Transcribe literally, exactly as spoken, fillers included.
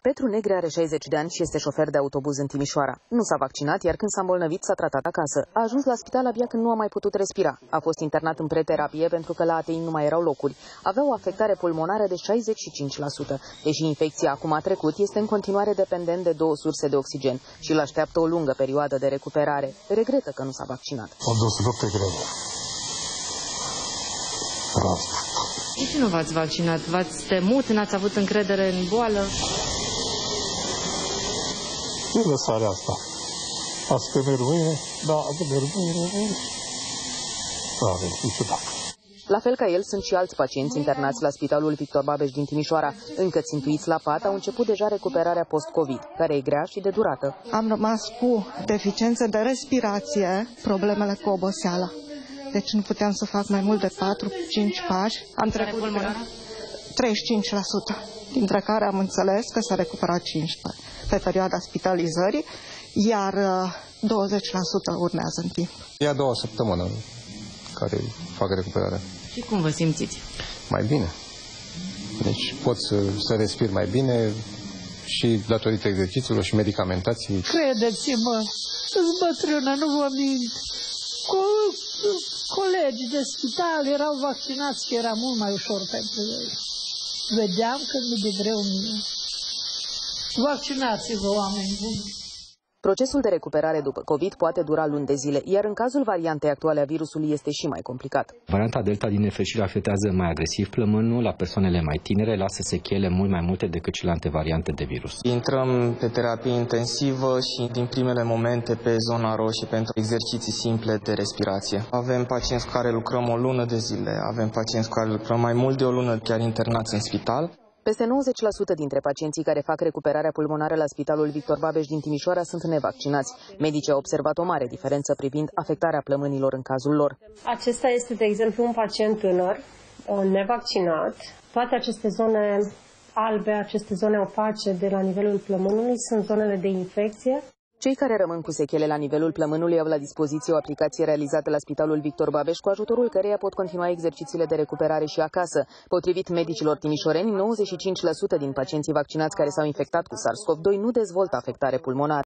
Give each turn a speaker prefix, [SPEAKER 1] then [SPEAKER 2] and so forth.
[SPEAKER 1] Petru Negre are șaizeci de ani și este șofer de autobuz în Timișoara. Nu s-a vaccinat, iar când s-a îmbolnăvit s-a tratat acasă. A ajuns la spital abia când nu a mai putut respira. A fost internat în preterapie pentru că la A T I nu mai erau locuri. Avea o afectare pulmonară de șaizeci și cinci la sută. Deși infecția acum a trecut, este în continuare dependent de două surse de oxigen și îl așteaptă o lungă perioadă de recuperare. Regretă că nu s-a vaccinat.
[SPEAKER 2] Am dus lupte grele.
[SPEAKER 3] De ce nu v-ați vaccinat? V-ați temut? N-ați avut încredere în boală?
[SPEAKER 2] E lăsarea asta. Azi că merg mâine, da, că merg mâine, da, e ciudat.
[SPEAKER 1] La fel ca el, sunt și alți pacienți internați la Spitalul Victor Babeș din Timișoara. Încă țintuiți la pat, au început deja recuperarea post-COVID, care e grea și de durată.
[SPEAKER 4] Am rămas cu deficiențe de respirație, problemele cu oboseala. Deci nu puteam să fac mai mult de patru cinci pași. Am trecut treizeci și cinci la sută, dintre care am înțeles că s-a recuperat cincisprezece la sută pe perioada spitalizării, iar douăzeci la sută urmează în timp.
[SPEAKER 5] E a doua săptămână care fac recuperarea.
[SPEAKER 3] Și cum vă simțiți?
[SPEAKER 5] Mai bine. Deci pot să, să respir mai bine și datorită exercițiilor și medicamentației.
[SPEAKER 6] Credeți-mă, sunt bătrână, nu vă mint. Co colegii de spital erau vaccinați și era mult mai ușor pentru ei. Vedeam când mi-e de greu mie. Vaccinați-vă, oameni buni!
[SPEAKER 1] Procesul de recuperare după COVID poate dura luni de zile, iar în cazul variantei actuale a virusului este și mai complicat.
[SPEAKER 7] Varianta Delta din nefericire afectează mai agresiv plămânul, la persoanele mai tinere, lasă sechele mult mai multe decât celelalte variante de virus.
[SPEAKER 8] Intrăm pe terapie intensivă și din primele momente pe zona roșie pentru exerciții simple de respirație. Avem pacienți cu care lucrăm o lună de zile, avem pacienți cu care lucrăm mai mult de o lună chiar internați în spital.
[SPEAKER 1] Peste nouăzeci la sută dintre pacienții care fac recuperarea pulmonară la Spitalul Victor Babeș din Timișoara sunt nevaccinați. Medicii au observat o mare diferență privind afectarea plămânilor în cazul lor.
[SPEAKER 9] Acesta este, de exemplu, un pacient tânăr, nevaccinat. Toate aceste zone albe, aceste zone opace de la nivelul plămânului sunt zonele de infecție.
[SPEAKER 1] Cei care rămân cu sechele la nivelul plămânului au la dispoziție o aplicație realizată la Spitalul Victor Babeș, cu ajutorul căreia pot continua exercițiile de recuperare și acasă. Potrivit medicilor timișoreni, nouăzeci și cinci la sută din pacienții vaccinați care s-au infectat cu SARS-CoV doi nu dezvoltă afectare pulmonară.